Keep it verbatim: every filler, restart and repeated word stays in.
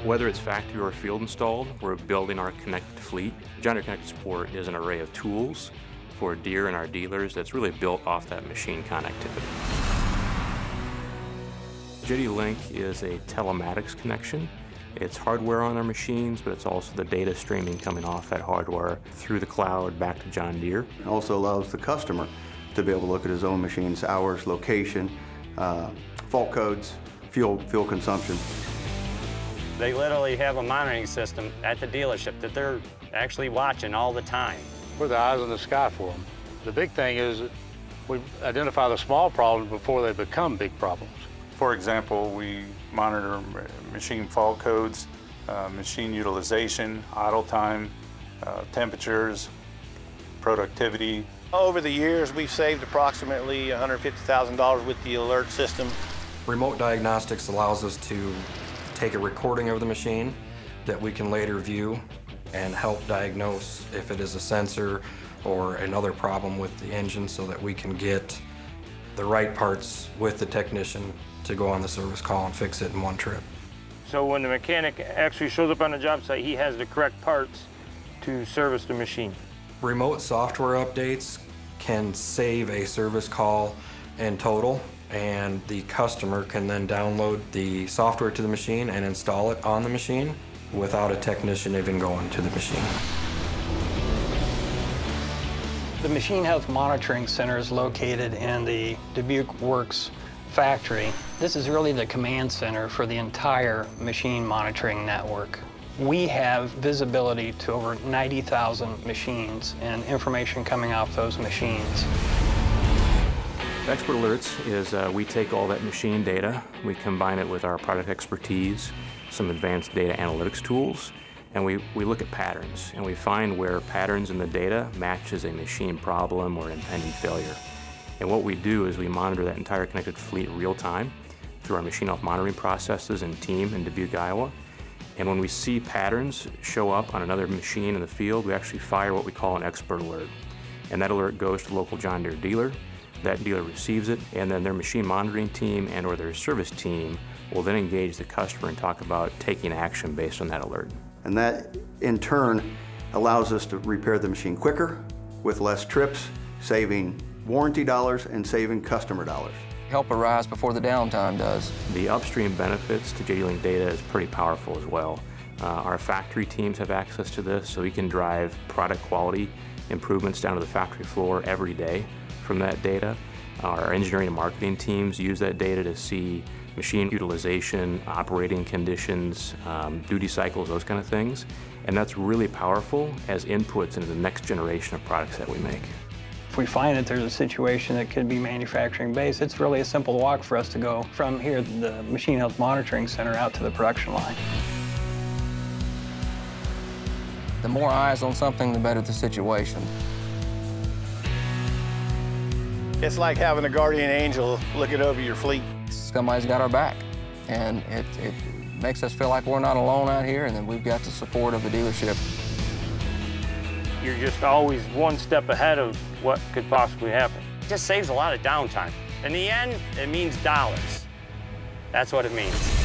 Whether it's factory or field installed, we're building our connected fleet. John Deere Connected Support is an array of tools for Deere and our dealers that's really built off that machine connectivity. JDLink is a telematics connection. It's hardware on our machines, but it's also the data streaming coming off that hardware through the cloud back to John Deere. It also allows the customer to be able to look at his own machine's hours, location, uh, fault codes, fuel, fuel consumption. They literally have a monitoring system at the dealership that they're actually watching all the time. We're the eyes in the sky for them. The big thing is that we identify the small problems before they become big problems. For example, we monitor machine fault codes, uh, machine utilization, idle time, uh, temperatures, productivity. Over the years, we've saved approximately one hundred fifty thousand dollars with the alert system. Remote diagnostics allows us to take a recording of the machine that we can later view and help diagnose if it is a sensor or another problem with the engine so that we can get the right parts with the technician to go on the service call and fix it in one trip. So when the mechanic actually shows up on the job site, he has the correct parts to service the machine. Remote software updates can save a service call in total, and the customer can then download the software to the machine and install it on the machine without a technician even going to the machine. The Machine Health Monitoring Center is located in the Dubuque Works factory. This is really the command center for the entire machine monitoring network. We have visibility to over ninety thousand machines and information coming off those machines. Expert Alerts is uh, we take all that machine data, we combine it with our product expertise, some advanced data analytics tools, and we, we look at patterns, and we find where patterns in the data matches a machine problem or impending failure. And what we do is we monitor that entire connected fleet real time through our machine health monitoring processes and team in Dubuque, Iowa. And when we see patterns show up on another machine in the field, we actually fire what we call an expert alert. And that alert goes to the local John Deere dealer. That dealer receives it, and then their machine monitoring team and or their service team will then engage the customer and talk about taking action based on that alert. And that, in turn, allows us to repair the machine quicker, with less trips, saving warranty dollars and saving customer dollars. Help arise before the downtime does. The upstream benefits to JDLink data is pretty powerful as well. Uh, our factory teams have access to this, so we can drive product quality improvements down to the factory floor every day from that data. Our engineering and marketing teams use that data to see machine utilization, operating conditions, um, duty cycles, those kind of things. And that's really powerful as inputs into the next generation of products that we make. If we find that there's a situation that could be manufacturing based, it's really a simple walk for us to go from here, the Machine Health Monitoring Center, out to the production line. The more eyes on something, the better the situation. It's like having a guardian angel looking over your fleet. Somebody's got our back, and it, it makes us feel like we're not alone out here, and that we've got the support of the dealership. You're just always one step ahead of what could possibly happen. It just saves a lot of downtime. In the end, it means dollars. That's what it means.